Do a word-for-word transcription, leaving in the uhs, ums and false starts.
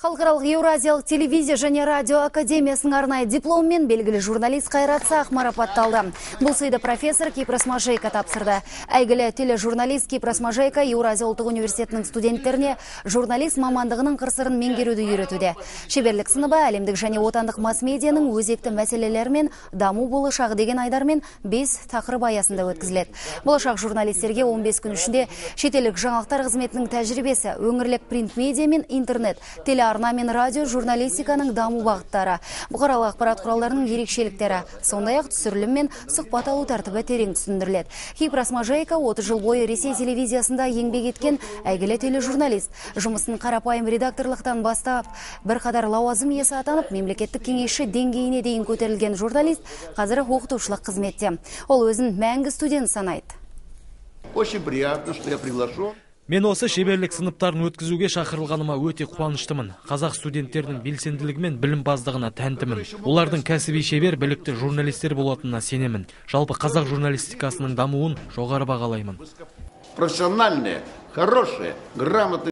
Халықаралық Еуразиялық телевизия және радио академиясының арнайы дипломмен белгілі журналист Қайрат Сақ марапатталды. Бұл сыйды профессор Кипрас Мажейка тапсырды. Әйгілі тележурналист Кипрас Мажейка Еуразия ұлттық университетінің студенттеріне журналист мамандығының қыр-сырын меңгеруді үйретуде. Шеберлік сыныбы әлемдік және отандық масс-медианың өзекті мәселелерімен даму болашағы деген айдармен бес тақырып аясында өткізіледі. Болашақ журналистерге он бес күн ішінде шетелдік жаңалықтар қызметінің тәжірибесі, өңірлік принт-медиа мен интернет, телеарна мен радио журналистиканың даму бағыттары, бұқаралық ақпарат құралдарының ерекшеліктері, сондай-ақ түсірілім мен сұхбат алу тәртібі терең түсіндіріледі. Кипрас Мажейка отыз жыл бойы Ресей телевизиясында еңбек еткен әйгілі тележурналист. Жұмысын қарапайым редакторлықтан бастап, бірқатар лауазым иесі атанып, мемлекеттік кеңесші деңгейіне дейін көтерілген журналист қазір оқытушылық қызметте. Ол өзін мәңгі студент санайды. Очень приятно, что я приглашен. Мен осы шеберлік сыныптарын өткізуге шақырылғаныма өте қуаныштымын. Қазақ студенттердің белсенділігі мен білімпаздығына тәнтімін. Олардың кәсіби шебер, білікті журналистер болатынына сенемін. Жалпы қазақ журналистикасының дамуын жоғары бағалаймын. Профессиональные, хорошие, грамотные